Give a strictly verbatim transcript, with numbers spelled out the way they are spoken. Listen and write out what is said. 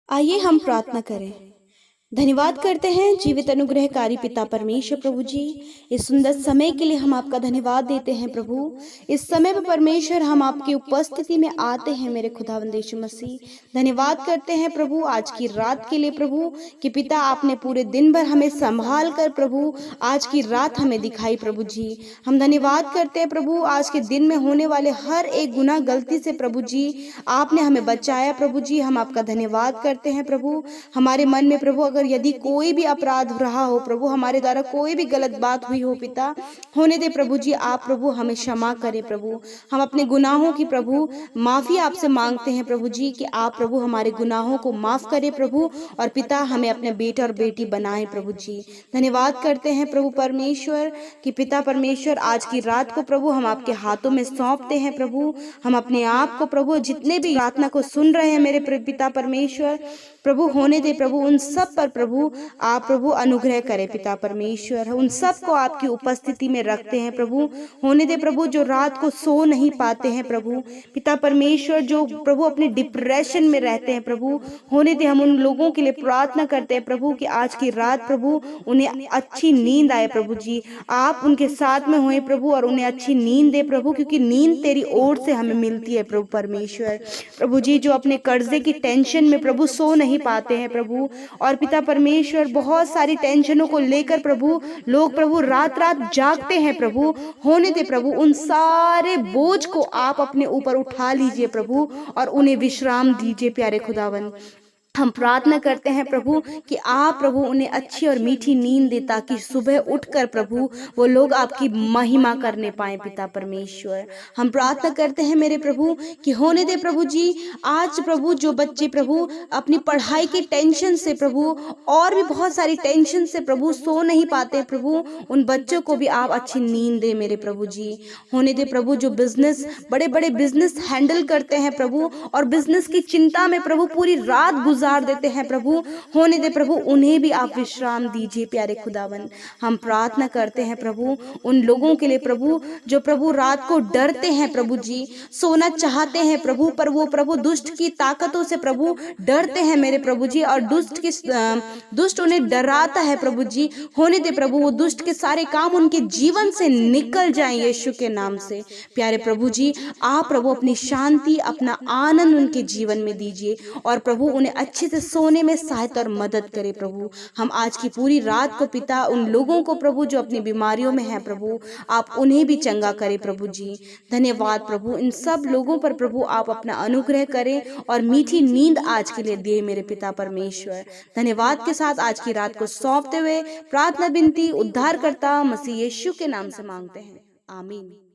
आइए हम प्रार्थना करें। धन्यवाद करते हैं जीवित अनुग्रहकारी पिता परमेश्वर प्रभु जी, इस सुंदर समय के लिए हम आपका धन्यवाद देते हैं प्रभु। इस समय पर परमेश्वर हम आपकी उपस्थिति में आते हैं मेरे खुदावंद यीशु मसीह। धन्यवाद करते हैं प्रभु आज की रात के लिए प्रभु कि पिता आपने पूरे दिन भर हमें संभाल कर प्रभु आज की रात हमें दिखाई प्रभु जी। हम धन्यवाद करते हैं प्रभु आज के दिन में होने वाले हर एक गुनाह गलती से प्रभु जी आपने हमें बचाया प्रभु जी। हम आपका धन्यवाद करते हैं प्रभु। हमारे मन में प्रभु अगर यदि कोई भी अपराध हो रहा हो प्रभु, हमारे द्वारा कोई भी गलत बात हुई हो पिता, होने दे प्रभु जी। आप प्रभु हमें क्षमा करें प्रभु। हम अपने गुनाहों की प्रभु माफी आपसे मांगते हैं प्रभु जी कि आप प्रभु हमारे गुनाहों को माफ करें प्रभु, और पिता हमें अपने बेटे और बेटी बनाए प्रभु जी। धन्यवाद करते हैं प्रभु परमेश्वर कि पिता परमेश्वर आज की रात को प्रभु हम आपके हाथों में सौंपते हैं प्रभु। हम अपने आप को प्रभु जितने भी प्रार्थना को सुन रहे हैं मेरे पिता परमेश्वर प्रभु, होने दे प्रभु उन सब पर प्रभु आप प्रभु अनुग्रह करें पिता परमेश्वर। उन सब को आपकी उपस्थिति में रखते हैं प्रभु। होने दे प्रभु जो रात को सो नहीं पाते हैं प्रभु पिता परमेश्वर, जो प्रभु अपने डिप्रेशन में रहते हैं प्रभु, होने दे हम उन लोगों के लिए प्रार्थना करते हैं प्रभु कि आज की रात प्रभु उन्हें अच्छी नींद आए प्रभु जी। आप उनके साथ में होए प्रभु और उन्हें अच्छी नींद दे प्रभु, क्योंकि नींद तेरी ओर से हमें मिलती है प्रभु परमेश्वर। प्रभु जी जो अपने कर्जे की टेंशन में प्रभु सो नहीं पाते हैं प्रभु, और पिता परमेश्वर बहुत सारी टेंशनों को लेकर प्रभु लोग प्रभु रात रात जागते हैं प्रभु। होने दे प्रभु उन सारे बोझ को आप अपने ऊपर उठा लीजिए प्रभु और उन्हें विश्राम दीजिए प्यारे खुदावन। हम प्रार्थना करते हैं प्रभु कि आप प्रभु उन्हें अच्छी और मीठी नींद दे ताकि सुबह उठकर प्रभु वो लोग आपकी महिमा करने पाए पिता परमेश्वर। हम प्रार्थना करते हैं मेरे प्रभु कि होने दे प्रभु जी आज प्रभु जो बच्चे प्रभु अपनी पढ़ाई की टेंशन से प्रभु और भी बहुत सारी टेंशन से प्रभु सो नहीं पाते प्रभु, उन बच्चों को भी आप अच्छी नींद दे मेरे प्रभु जी। होने दे प्रभु जो बिजनेस बड़े बड़े बिजनेस हैंडल करते हैं प्रभु और बिजनेस की चिंता में प्रभु पूरी रात गुजार देते हैं प्रभु, होने दे प्रभु उन्हें भी आप विश्राम दीजिए प्यारे खुदावन। हम प्रार्थना करते हैं प्रभु उन लोगों के लिए प्रभु जो प्रभु रात को डरते हैं प्रभु जी, सोना चाहते हैं प्रभु पर वो प्रभु दुष्ट की ताकतों से प्रभु डरते हैं मेरे प्रभु जी, और दुष्ट की दुष्ट उन्हें डराता है प्रभु जी। होने दे प्रभु वो दुष्ट के सारे काम उनके जीवन से निकल जाएं यीशु के नाम से प्यारे प्रभु जी। आप प्रभु अपनी शांति अपना आनंद उनके जीवन में दीजिए और प्रभु उन्हें अच्छे से सोने में सहायता और मदद करे प्रभु। हम आज की पूरी रात को पिता उन लोगों को प्रभु जो अपनी बीमारियों में है प्रभु आप उन्हें भी चंगा करें प्रभु जी। धन्यवाद प्रभु इन सब लोगों पर प्रभु आप अपना अनुग्रह करें और मीठी नींद आज के लिए दिए मेरे पिता परमेश्वर। धन्यवाद के साथ आज की रात को सौंपते हुए प्रार्थना विनती उद्धारकर्ता मसीह यीशु के नाम से मांगते हैं, आमीन।